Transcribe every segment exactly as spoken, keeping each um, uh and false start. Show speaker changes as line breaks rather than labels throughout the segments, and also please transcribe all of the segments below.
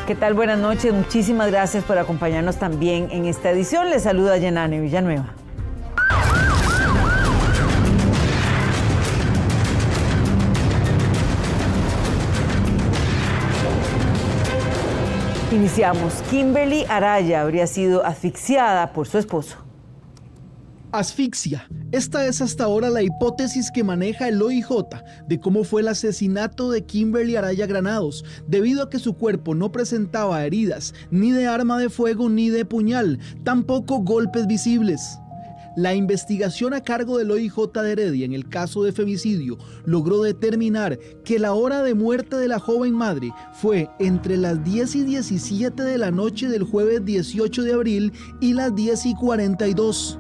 ¿Qué tal? Buenas noches. Muchísimas gracias por acompañarnos también en esta edición. Les saluda Yanane Villanueva. Iniciamos. Kimberly Araya habría sido asfixiada por su esposo.
Asfixia. Esta es hasta ahora la hipótesis que maneja el O I J de cómo fue el asesinato de Kimberly Araya Granados, debido a que su cuerpo no presentaba heridas ni de arma de fuego ni de puñal, tampoco golpes visibles. La investigación a cargo del O I J de Heredia en el caso de femicidio logró determinar que la hora de muerte de la joven madre fue entre las diez y diecisiete de la noche del jueves dieciocho de abril y las diez y cuarenta y dos.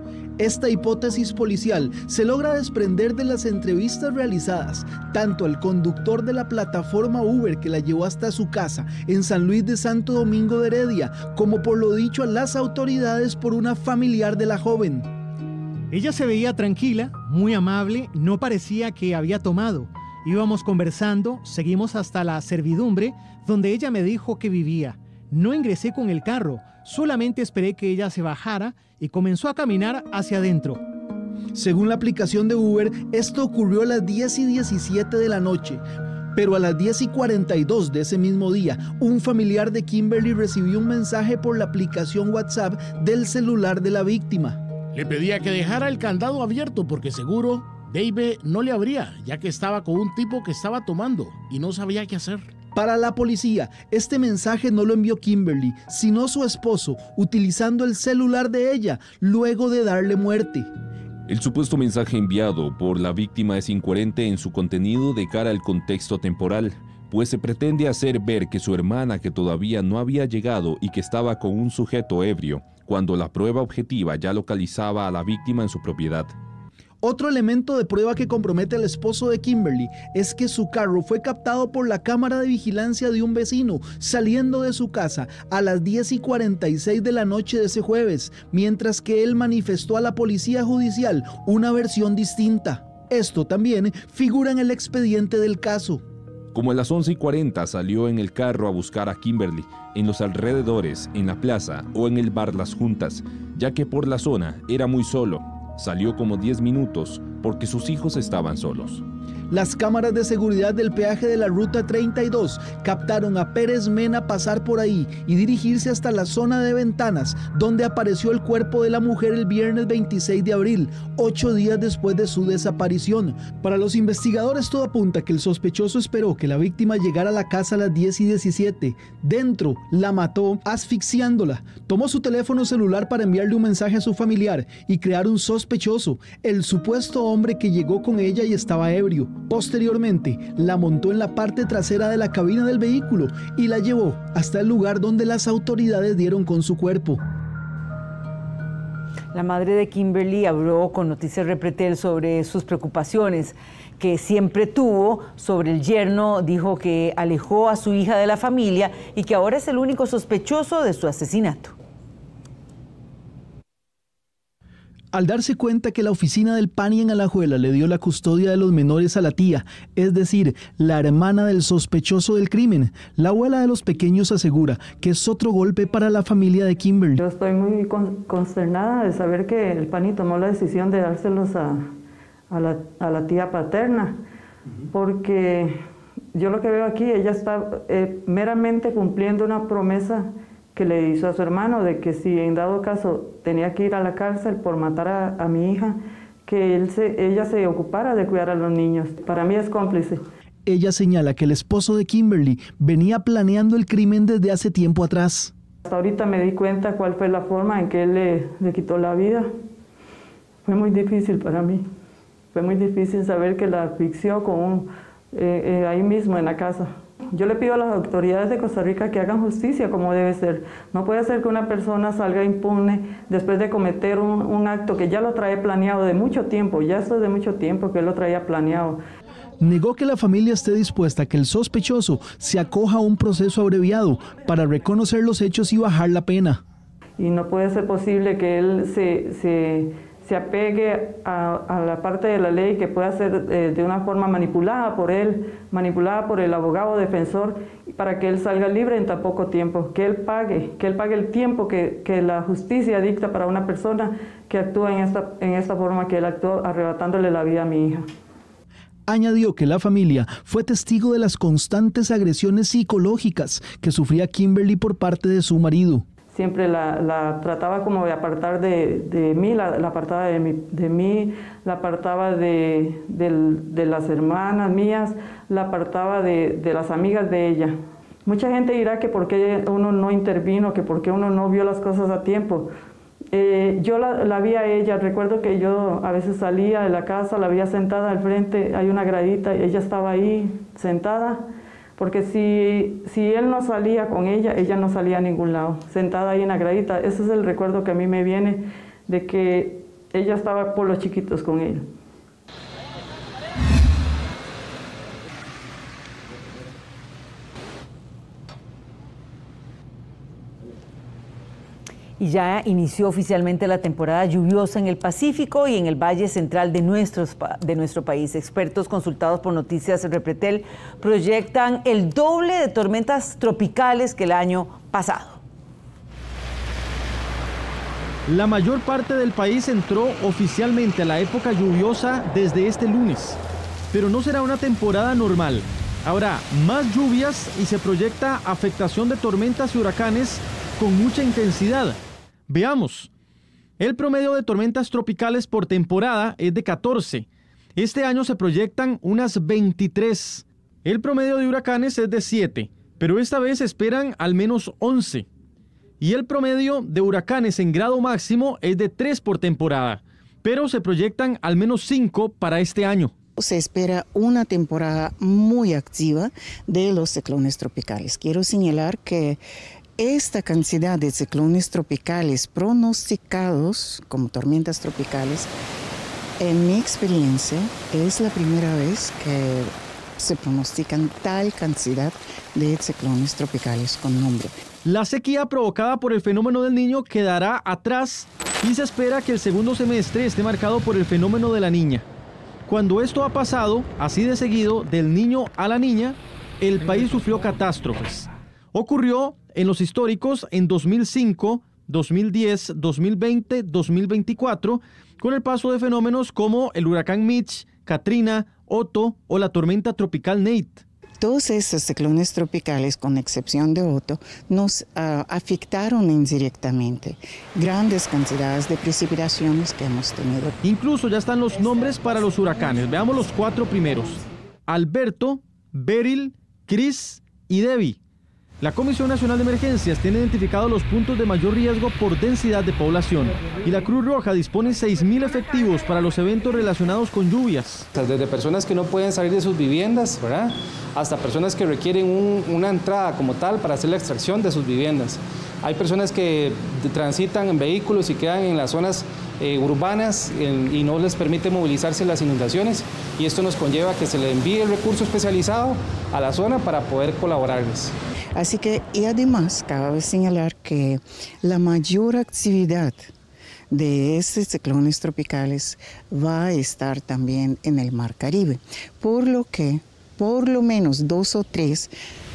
Esta hipótesis policial se logra desprender de las entrevistas realizadas tanto al conductor de la plataforma Uber que la llevó hasta su casa en San Luis de Santo Domingo de Heredia, como por lo dicho a las autoridades por una familiar de la joven.
Ella se veía tranquila, muy amable, no parecía que había tomado. Íbamos conversando, seguimos hasta la servidumbre, donde ella me dijo que vivía. No ingresé con el carro, solamente esperé que ella se bajara y comenzó a caminar hacia adentro.
Según la aplicación de Uber, esto ocurrió a las diez y diecisiete de la noche. Pero a las diez y cuarenta y dos de ese mismo día, un familiar de Kimberly recibió un mensaje por la aplicación WhatsApp del celular de la víctima.
Le pedía que dejara el candado abierto porque seguro David no le abría, ya que estaba con un tipo que estaba tomando y no sabía qué hacer.
Para la policía, este mensaje no lo envió Kimberly, sino su esposo, utilizando el celular de ella, luego de darle muerte.
El supuesto mensaje enviado por la víctima es incoherente en su contenido de cara al contexto temporal, pues se pretende hacer ver que su hermana, que todavía no había llegado y que estaba con un sujeto ebrio, cuando la prueba objetiva ya localizaba a la víctima en su propiedad.
Otro elemento de prueba que compromete al esposo de Kimberly es que su carro fue captado por la cámara de vigilancia de un vecino saliendo de su casa a las diez y cuarenta y seis de la noche de ese jueves, mientras que él manifestó a la policía judicial una versión distinta. Esto también figura en el expediente del caso.
Como a las once y cuarenta salió en el carro a buscar a Kimberly, en los alrededores, en la plaza o en el bar Las Juntas, ya que por la zona era muy solo. Salió como diez minutos porque sus hijos estaban solos.
Las cámaras de seguridad del peaje de la Ruta treinta y dos captaron a Pérez Mena pasar por ahí y dirigirse hasta la zona de Ventanas, donde apareció el cuerpo de la mujer el viernes veintiséis de abril, ocho días después de su desaparición. Para los investigadores todo apunta que el sospechoso esperó que la víctima llegara a la casa a las diez y diecisiete. Dentro, la mató asfixiándola. Tomó su teléfono celular para enviarle un mensaje a su familiar y crear un sospechoso, el supuesto hombre que llegó con ella y estaba ebrio. Posteriormente, la montó en la parte trasera de la cabina del vehículo y la llevó hasta el lugar donde las autoridades dieron con su cuerpo.
La madre de Kimberly habló con Noticias Repretel sobre sus preocupaciones que siempre tuvo sobre el yerno. Dijo que alejó a su hija de la familia y que ahora es el único sospechoso de su asesinato.
Al darse cuenta que la oficina del Pani en Alajuela le dio la custodia de los menores a la tía, es decir, la hermana del sospechoso del crimen, la abuela de los pequeños asegura que es otro golpe para la familia de Kimberly.
Yo estoy muy consternada de saber que el Pani tomó la decisión de dárselos a, a, la, a la tía paterna, porque yo lo que veo aquí, ella está eh, meramente cumpliendo una promesa que le hizo a su hermano, de que si en dado caso tenía que ir a la cárcel por matar a, a mi hija, que él se, ella se ocupara de cuidar a los niños. Para mí es cómplice.
Ella señala que el esposo de Kimberly venía planeando el crimen desde hace tiempo atrás.
Hasta ahorita me di cuenta cuál fue la forma en que él le, le quitó la vida. Fue muy difícil para mí. Fue muy difícil saber que la asfixió con un, eh, eh, ahí mismo en la casa. Yo le pido a las autoridades de Costa Rica que hagan justicia como debe ser. No puede ser que una persona salga impune después de cometer un, un acto que ya lo trae planeado de mucho tiempo. Ya esto es de mucho tiempo que él lo traía planeado.
Negó que la familia esté dispuesta a que el sospechoso se acoja a un proceso abreviado para reconocer los hechos y bajar la pena.
Y no puede ser posible que él se, se, se apegue a, a la parte de la ley que pueda ser eh, de una forma manipulada por él, manipulada por el abogado defensor, para que él salga libre en tan poco tiempo, que él pague, que él pague el tiempo que, que la justicia dicta para una persona que actúa en esta, en esta forma que él actuó, arrebatándole la vida a mi hija.
Añadió que la familia fue testigo de las constantes agresiones psicológicas que sufría Kimberly por parte de su marido.
Siempre la, la trataba como de apartar de, de mí, la, la apartaba de mí, de mí, la apartaba de, de, de las hermanas mías, la apartaba de, de las amigas de ella. Mucha gente dirá que por qué uno no intervino, que por qué uno no vio las cosas a tiempo. Eh, yo la, la vi a ella, recuerdo que yo a veces salía de la casa, la veía sentada al frente, hay una gradita, y ella estaba ahí sentada. Porque si, si él no salía con ella, ella no salía a ningún lado, sentada ahí en la gradita. Ese es el recuerdo que a mí me viene de que ella estaba por los chiquitos con él.
Y ya inició oficialmente la temporada lluviosa en el Pacífico y en el Valle Central de, nuestros, de nuestro país. Expertos consultados por Noticias Repretel proyectan el doble de tormentas tropicales que el año pasado.
La mayor parte del país entró oficialmente a la época lluviosa desde este lunes, pero no será una temporada normal. Habrá más lluvias y se proyecta afectación de tormentas y huracanes con mucha intensidad. Veamos, el promedio de tormentas tropicales por temporada es de catorce. Este año se proyectan unas veintitrés. El promedio de huracanes es de siete, pero esta vez esperan al menos once. Y el promedio de huracanes en grado máximo es de tres por temporada, pero se proyectan al menos cinco para este año.
Se espera una temporada muy activa de los ciclones tropicales. Quiero señalar que esta cantidad de ciclones tropicales pronosticados como tormentas tropicales, en mi experiencia, es la primera vez que se pronostican tal cantidad de ciclones tropicales con nombre.
La sequía provocada por el fenómeno del Niño quedará atrás y se espera que el segundo semestre esté marcado por el fenómeno de la Niña. Cuando esto ha pasado, así de seguido, del niño a la niña, el país sufrió catástrofes. Ocurrió en los históricos en dos mil cinco, dos mil diez, dos mil veinte, dos mil veinticuatro, con el paso de fenómenos como el huracán Mitch, Katrina, Otto o la tormenta tropical Nate.
Todos estos ciclones tropicales, con excepción de Otto, nos uh, afectaron indirectamente. Grandes cantidades de precipitaciones que hemos tenido.
Incluso ya están los nombres para los huracanes. Veamos los cuatro primeros. Alberto, Beryl, Chris y Debbie. La Comisión Nacional de Emergencias tiene identificados los puntos de mayor riesgo por densidad de población y la Cruz Roja dispone seis mil efectivos para los eventos relacionados con lluvias.
Desde personas que no pueden salir de sus viviendas, ¿verdad?, hasta personas que requieren un, una entrada como tal para hacer la extracción de sus viviendas. Hay personas que transitan en vehículos y quedan en las zonas eh, urbanas en, y no les permite movilizarse en las inundaciones, y esto nos conlleva que se le envíe el recurso especializado a la zona para poder colaborarles.
Así que, y además, cabe señalar que la mayor actividad de estos ciclones tropicales va a estar también en el Mar Caribe, por lo que por lo menos dos o tres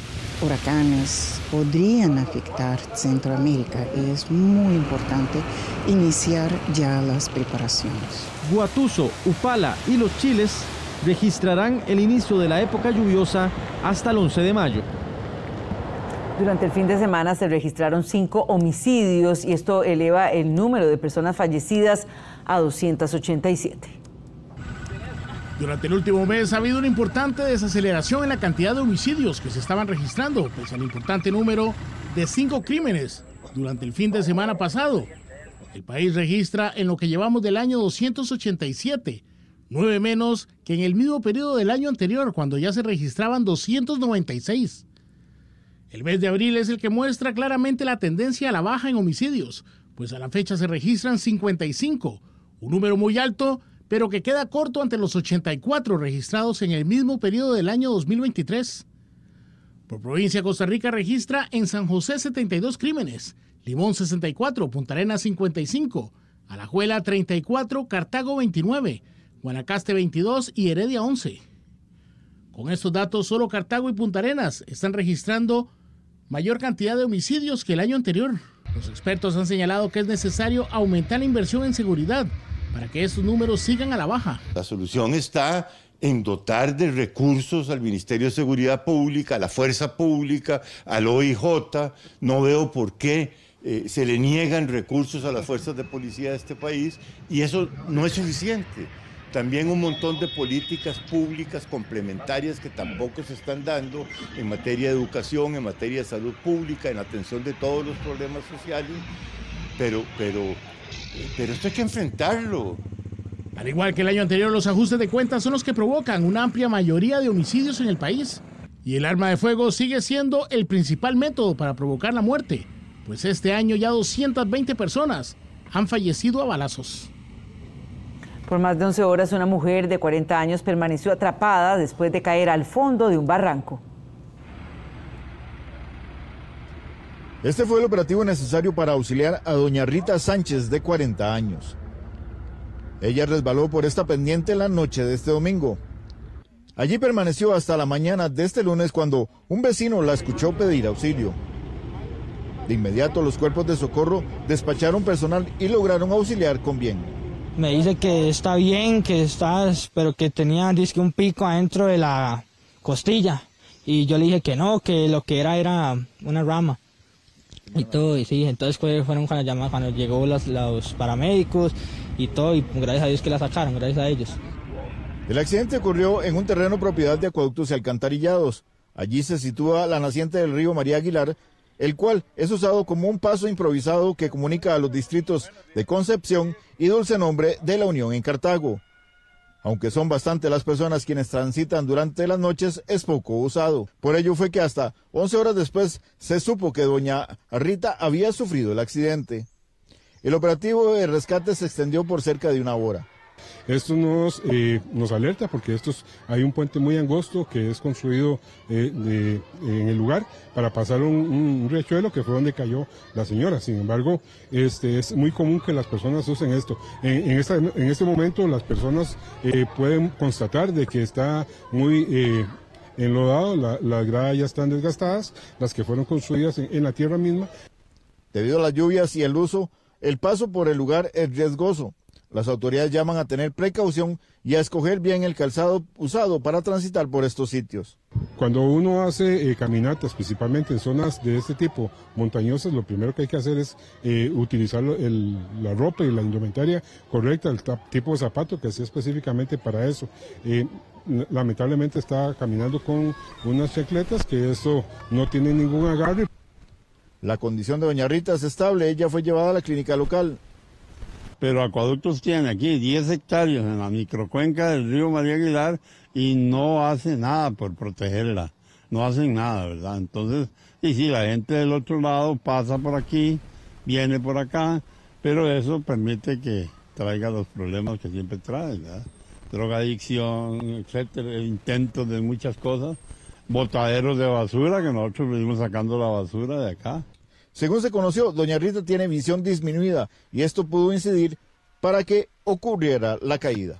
huracanes podrían afectar Centroamérica y es muy importante iniciar ya las preparaciones.
Guatuso, Upala y Los Chiles registrarán el inicio de la época lluviosa hasta el once de mayo.
Durante el fin de semana se registraron cinco homicidios y esto eleva el número de personas fallecidas a doscientas ochenta y siete.
Durante el último mes ha habido una importante desaceleración en la cantidad de homicidios que se estaban registrando, pese al importante número de cinco crímenes durante el fin de semana pasado. El país registra en lo que llevamos del año doscientos ochenta y siete, nueve menos que en el mismo periodo del año anterior, cuando ya se registraban doscientos noventa y seis. El mes de abril es el que muestra claramente la tendencia a la baja en homicidios, pues a la fecha se registran cincuenta y cinco, un número muy alto, pero que queda corto ante los ochenta y cuatro registrados en el mismo periodo del año dos mil veintitrés. Por provincia, Costa Rica registra en San José setenta y dos crímenes, Limón sesenta y cuatro, Punta Arenas cincuenta y cinco, Alajuela treinta y cuatro, Cartago veintinueve, Guanacaste veintidós y Heredia once. Con estos datos, solo Cartago y Punta Arenas están registrando mayor cantidad de homicidios que el año anterior. Los expertos han señalado que es necesario aumentar la inversión en seguridad para que estos números sigan a la baja.
La solución está en dotar de recursos al Ministerio de Seguridad Pública, a la Fuerza Pública, al O I J. No veo por qué eh, se le niegan recursos a las fuerzas de policía de este país y eso no es suficiente. También un montón de políticas públicas complementarias que tampoco se están dando en materia de educación, en materia de salud pública, en atención de todos los problemas sociales, pero, pero, pero esto hay que enfrentarlo.
Al igual que el año anterior, los ajustes de cuentas son los que provocan una amplia mayoría de homicidios en el país. Y el arma de fuego sigue siendo el principal método para provocar la muerte, pues este año ya doscientas veinte personas han fallecido a balazos.
Por más de once horas, una mujer de cuarenta años permaneció atrapada después de caer al fondo de un barranco.
Este fue el operativo necesario para auxiliar a doña Rita Sánchez, de cuarenta años. Ella resbaló por esta pendiente la noche de este domingo. Allí permaneció hasta la mañana de este lunes cuando un vecino la escuchó pedir auxilio. De inmediato los cuerpos de socorro despacharon personal y lograron auxiliar con bien.
Me dice que está bien, que está, pero que tenía dizque un pico adentro de la costilla. Y yo le dije que no, que lo que era era una rama. Y todo, y sí, entonces fueron cuando, llamadas, cuando llegó los, los paramédicos y todo, y gracias a Dios que la sacaron, gracias a ellos.
El accidente ocurrió en un terreno propiedad de Acueductos y Alcantarillados. Allí se sitúa la naciente del río María Aguilar, el cual es usado como un paso improvisado que comunica a los distritos de Concepción y Dulce Nombre de la Unión en Cartago. Aunque son bastante las personas quienes transitan durante las noches, es poco usado. Por ello fue que hasta once horas después se supo que doña Rita había sufrido el accidente. El operativo de rescate se extendió por cerca de una hora.
Esto nos, eh, nos alerta porque estos, hay un puente muy angosto que es construido eh, de, en el lugar para pasar un, un riachuelo que fue donde cayó la señora. Sin embargo, este, es muy común que las personas usen esto. En, en, esta, en este momento las personas eh, pueden constatar de que está muy eh, enlodado, la, las gradas ya están desgastadas, las que fueron construidas en, en la tierra misma.
Debido a las lluvias y el uso, el paso por el lugar es riesgoso. Las autoridades llaman a tener precaución y a escoger bien el calzado usado para transitar por estos sitios.
Cuando uno hace eh, caminatas, principalmente en zonas de este tipo montañosas, lo primero que hay que hacer es eh, utilizar el, la ropa y la indumentaria correcta, el tipo de zapato que sea específicamente para eso. Eh, lamentablemente está caminando con unas chancletas que eso no tiene ningún agarre.
La condición de doña Rita es estable, ella fue llevada a la clínica local.
Pero Acueductos tiene aquí diez hectáreas en la microcuenca del río María Aguilar y no hace nada por protegerla, no hacen nada, ¿verdad? Entonces, y si la gente del otro lado pasa por aquí, viene por acá, pero eso permite que traiga los problemas que siempre trae, ¿verdad? Drogadicción, etcétera, intentos de muchas cosas, botaderos de basura, que nosotros venimos sacando la basura de acá.
Según se conoció, doña Rita tiene visión disminuida y esto pudo incidir para que ocurriera la caída.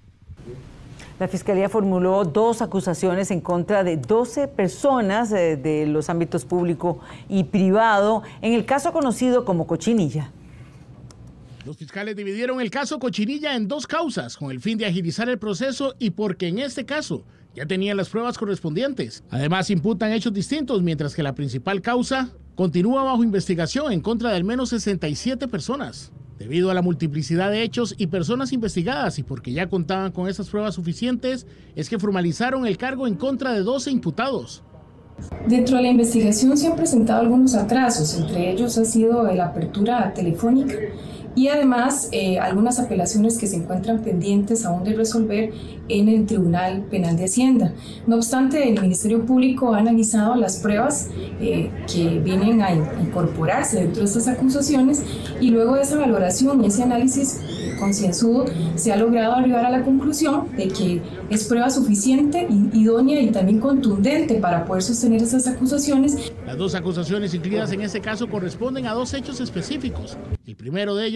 La Fiscalía formuló dos acusaciones en contra de doce personas de, de los ámbitos público y privado en el caso conocido como Cochinilla.
Los fiscales dividieron el caso Cochinilla en dos causas con el fin de agilizar el proceso y porque en este caso ya tenían las pruebas correspondientes. Además, imputan hechos distintos, mientras que la principal causa continúa bajo investigación en contra de al menos sesenta y siete personas. Debido a la multiplicidad de hechos y personas investigadas y porque ya contaban con esas pruebas suficientes, es que formalizaron el cargo en contra de doce imputados.
Dentro de la investigación se han presentado algunos atrasos, entre ellos ha sido la apertura telefónica y además eh, algunas apelaciones que se encuentran pendientes aún de resolver en el Tribunal Penal de Hacienda. No obstante, el Ministerio Público ha analizado las pruebas eh, que vienen a incorporarse dentro de estas acusaciones y luego de esa valoración y ese análisis concienzudo se ha logrado arribar a la conclusión de que es prueba suficiente, idónea y también contundente para poder sostener esas acusaciones.
Las dos acusaciones incluidas en este caso corresponden a dos hechos específicos. El primero de ellos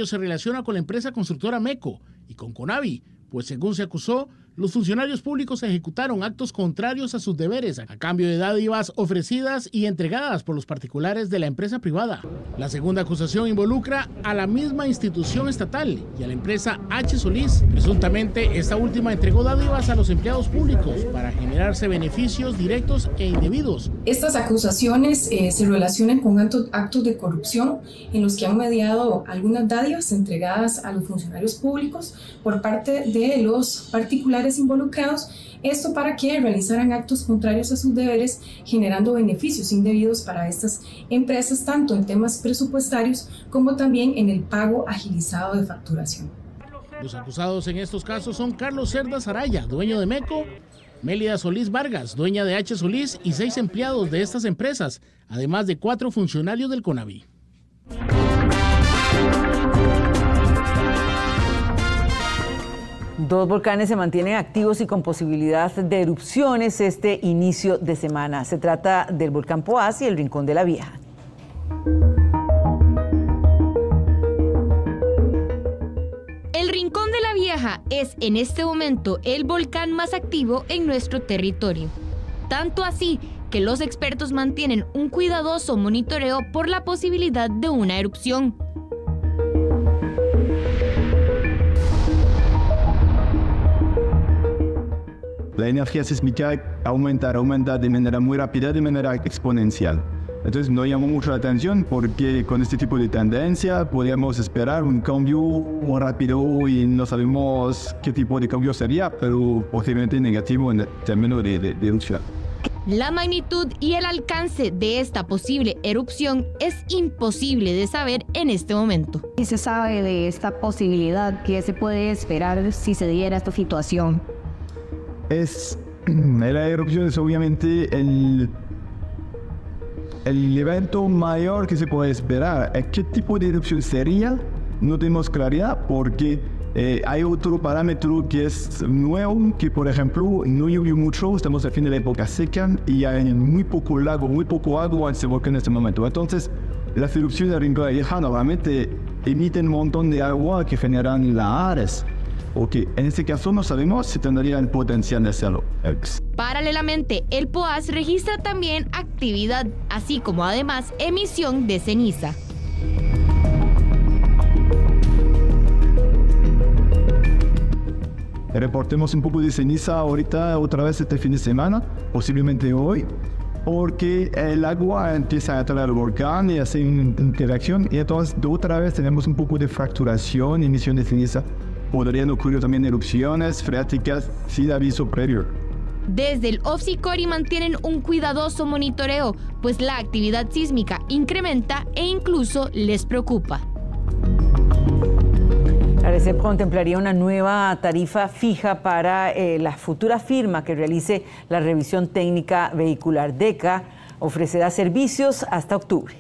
se relaciona con la empresa constructora MECO y con Conavi, pues según se acusó, los funcionarios públicos ejecutaron actos contrarios a sus deberes a cambio de dádivas ofrecidas y entregadas por los particulares de la empresa privada. La segunda acusación involucra a la misma institución estatal y a la empresa H. Solís. Presuntamente, esta última entregó dádivas a los empleados públicos para generarse beneficios directos e indebidos.
Estas acusaciones eh, se relacionan con actos, actos de corrupción en los que han mediado algunas dádivas entregadas a los funcionarios públicos por parte de los particulares involucrados, esto para que realizaran actos contrarios a sus deberes, generando beneficios indebidos para estas empresas, tanto en temas presupuestarios como también en el pago agilizado de facturación.
Los acusados en estos casos son Carlos Cerda Saraya, dueño de MECO, Mélida Solís Vargas, dueña de H. Solís, y seis empleados de estas empresas, además de cuatro funcionarios del Conavi.
Dos volcanes se mantienen activos y con posibilidad de erupciones este inicio de semana. Se trata del volcán Poás y el Rincón de la Vieja.
El Rincón de la Vieja es en este momento el volcán más activo en nuestro territorio. Tanto así que los expertos mantienen un cuidadoso monitoreo por la posibilidad de una erupción.
La energía sísmica aumenta, aumenta de manera muy rápida, de manera exponencial. Entonces no llamó mucho la atención porque con este tipo de tendencia podríamos esperar un cambio muy rápido y no sabemos qué tipo de cambio sería, pero posiblemente negativo en términos de, de, de erupción.
La magnitud y el alcance de esta posible erupción es imposible de saber en este momento.
¿Qué se sabe de esta posibilidad? ¿Qué se puede esperar si se diera esta situación?
Es, la erupción es obviamente el, el evento mayor que se puede esperar. ¿Qué tipo de erupción sería? No tenemos claridad porque eh, hay otro parámetro que es nuevo, que por ejemplo no llovió mucho, estamos al fin de la época seca y hay muy poco lago, muy poco agua en este volcán en este momento. Entonces, las erupciones del Rincón de la Vieja normalmente emiten un montón de agua que generan lahares. Ok, en este caso no sabemos si tendría el potencial de hacerlo.
Paralelamente, el Poás registra también actividad, así como además emisión de ceniza.
Reportemos un poco de ceniza ahorita otra vez este fin de semana, posiblemente hoy, porque el agua empieza a entrar al volcán y hace una interacción y entonces otra vez tenemos un poco de fracturación, emisión de ceniza. Podrían ocurrir también erupciones freáticas sin aviso previo.
Desde el OFSICORI mantienen un cuidadoso monitoreo, pues la actividad sísmica incrementa e incluso les preocupa.
La ARECEP contemplaría una nueva tarifa fija para eh, la futura firma que realice la revisión técnica vehicular. DECA ofrecerá servicios hasta octubre.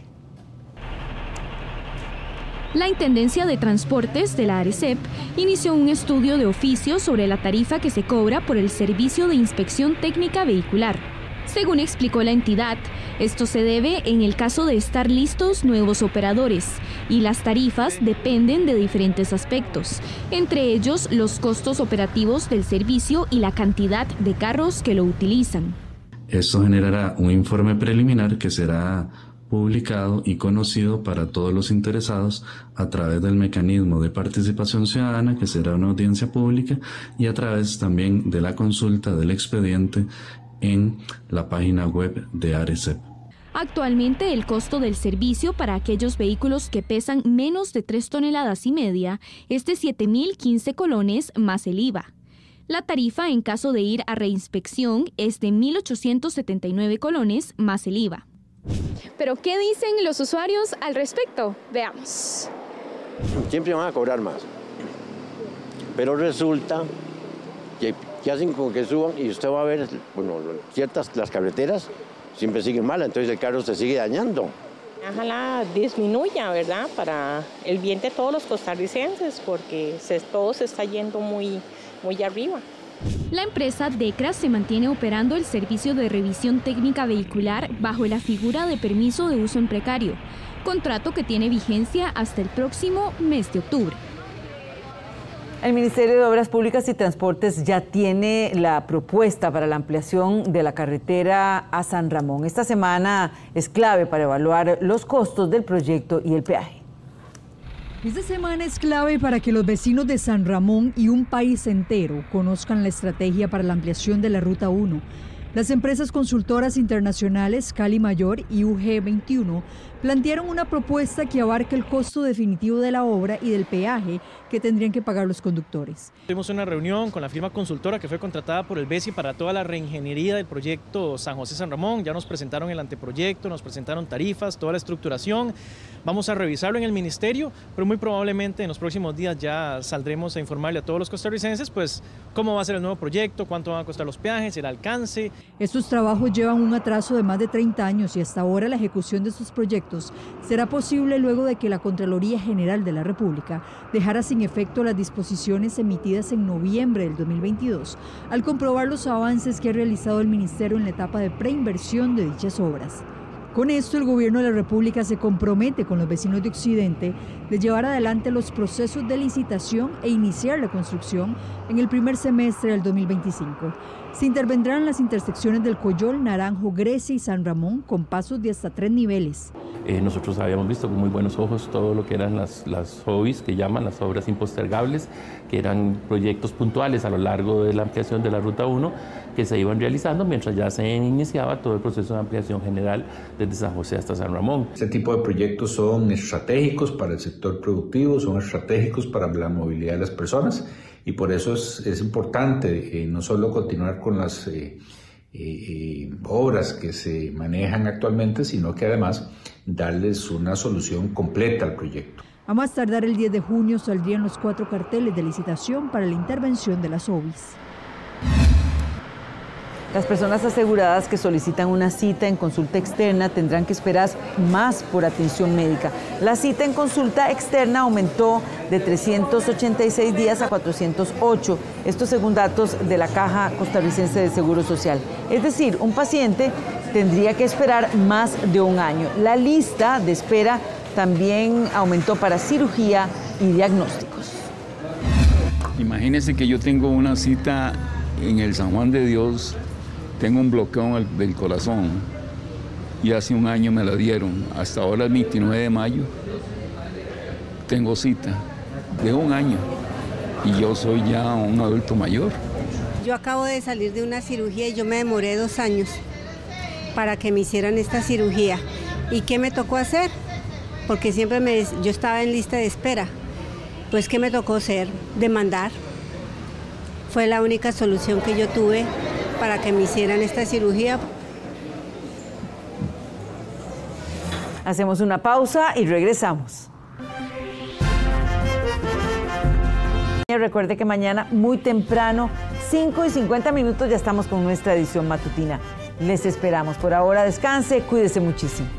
La Intendencia de Transportes de la ARECEP inició un estudio de oficio sobre la tarifa que se cobra por el servicio de inspección técnica vehicular. Según explicó la entidad, esto se debe en el caso de estar listos nuevos operadores y las tarifas dependen de diferentes aspectos, entre ellos los costos operativos del servicio y la cantidad de carros que lo utilizan.
Esto generará un informe preliminar que será publicado y conocido para todos los interesados a través del mecanismo de participación ciudadana, que será una audiencia pública, y a través también de la consulta del expediente en la página web de ARECEP.
Actualmente el costo del servicio para aquellos vehículos que pesan menos de tres toneladas y media es de siete mil quince colones más el I V A. La tarifa en caso de ir a reinspección es de mil ochocientos setenta y nueve colones más el I V A.
Pero ¿qué dicen los usuarios al respecto? Veamos.
Siempre van a cobrar más, pero resulta que, que hacen con que suban y usted va a ver, bueno, ciertas las carreteras siempre siguen mal, entonces el carro se sigue dañando.
Ojalá disminuya, ¿verdad? Para el bien de todos los costarricenses, porque se, todo se está yendo muy, muy arriba.
La empresa DECRA se mantiene operando el servicio de revisión técnica vehicular bajo la figura de permiso de uso en precario, contrato que tiene vigencia hasta el próximo mes de octubre.
El Ministerio de Obras Públicas y Transportes ya tiene la propuesta para la ampliación de la carretera a San Ramón. Esta semana es clave para evaluar los costos del proyecto y el peaje.
Esta semana es clave para que los vecinos de San Ramón y un país entero conozcan la estrategia para la ampliación de la Ruta uno. Las empresas consultoras internacionales Cali Mayor y U G veintiuno plantearon una propuesta que abarca el costo definitivo de la obra y del peaje que tendrían que pagar los conductores.
Tuvimos una reunión con la firma consultora que fue contratada por el B E S I para toda la reingeniería del proyecto San José-San Ramón. Ya nos presentaron el anteproyecto, nos presentaron tarifas, toda la estructuración. Vamos a revisarlo en el ministerio, pero muy probablemente en los próximos días ya saldremos a informarle a todos los costarricenses pues cómo va a ser el nuevo proyecto, cuánto van a costar los peajes, el alcance.
Estos trabajos llevan un atraso de más de treinta años y hasta ahora la ejecución de estos proyectos será posible luego de que la Contraloría General de la República dejara sin efecto las disposiciones emitidas en noviembre del dos mil veintidós al comprobar los avances que ha realizado el Ministerio en la etapa de preinversión de dichas obras. Con esto, el Gobierno de la República se compromete con los vecinos de Occidente de llevar adelante los procesos de licitación e iniciar la construcción en el primer semestre del dos mil veinticinco. Se intervendrán las intersecciones del Coyol, Naranjo, Grecia y San Ramón con pasos de hasta tres niveles.
Eh, nosotros habíamos visto con muy buenos ojos todo lo que eran las, las O B Is, que llaman las obras impostergables, que eran proyectos puntuales a lo largo de la ampliación de la Ruta uno, que se iban realizando mientras ya se iniciaba todo el proceso de ampliación general desde San José hasta San Ramón.
Este tipo de proyectos son estratégicos para el sector productivo, son estratégicos para la movilidad de las personas y por eso es, es importante eh, no solo continuar con las eh, eh, obras que se manejan actualmente, sino que además darles una solución completa al proyecto.
A más tardar el diez de junio saldrían los cuatro carteles de licitación para la intervención de las O B Is.
Las personas aseguradas que solicitan una cita en consulta externa tendrán que esperar más por atención médica. La cita en consulta externa aumentó de trescientos ochenta y seis días a cuatrocientos ocho, esto según datos de la Caja Costarricense de Seguro Social. Es decir, un paciente tendría que esperar más de un año. La lista de espera también aumentó para cirugía y diagnósticos.
Imagínense que yo tengo una cita en el San Juan de Dios. Tengo un bloqueo del corazón y hace un año me la dieron. Hasta ahora, el veintinueve de mayo, tengo cita de un año y yo soy ya un adulto mayor.
Yo acabo de salir de una cirugía y yo me demoré dos años para que me hicieran esta cirugía. ¿Y qué me tocó hacer? Porque siempre me, yo estaba en lista de espera. Pues, ¿qué me tocó hacer? Demandar. Fue la única solución que yo tuve para que me hicieran esta cirugía.
Hacemos una pausa y regresamos. Recuerde que mañana muy temprano, cinco y cincuenta minutos, ya estamos con nuestra edición matutina. Les esperamos. Por ahora descanse, cuídese muchísimo.